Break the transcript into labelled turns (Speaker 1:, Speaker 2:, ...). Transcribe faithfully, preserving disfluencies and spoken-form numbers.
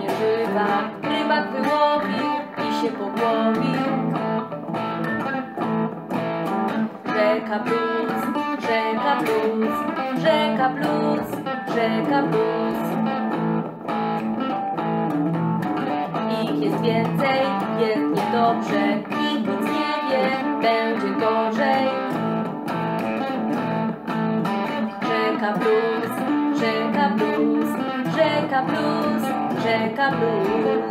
Speaker 1: nieżywa, rybak wyłowił i się pogłowił. Rzeka Blues, rzeka Blues, rzeka Blues, rzeka Blues. Ich jest więcej, jest niedobrze, nikt nic nie wie, będzie gorzej. Rzeka Blues, rzeka Blues, rzeka Blues, rzeka Blues.